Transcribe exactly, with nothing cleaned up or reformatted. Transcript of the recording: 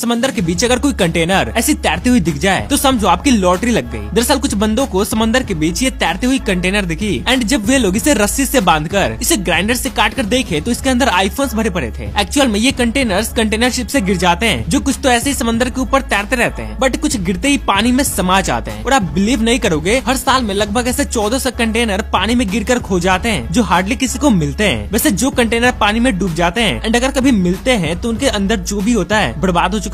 समंदर के बीच अगर कोई कंटेनर ऐसी तैरती हुई दिख जाए तो समझो आपकी लॉटरी लग गई। दरअसल कुछ बंदों को समंदर के बीच ये तैरती हुई कंटेनर दिखी एंड जब वे लोग इसे रस्सी से बांधकर इसे ग्राइंडर से काट कर देखे तो इसके अंदर आईफोन्स भरे पड़े थे। एक्चुअल में ये कंटेनर्स कंटेनर शिप से गिर जाते हैं, जो कुछ तो ऐसे ही समंदर के ऊपर तैरते रहते हैं, बट कुछ गिरते ही पानी में समा जाते हैं। और आप बिलीव नहीं करोगे, हर साल में लगभग ऐसे चौदह सौ कंटेनर पानी में गिरकर खो जाते हैं, जो हार्डली किसी को मिलते हैं। वैसे जो कंटेनर पानी में डूब जाते हैं एंड अगर कभी मिलते हैं तो उनके अंदर जो भी होता है बर्बाद हो चुका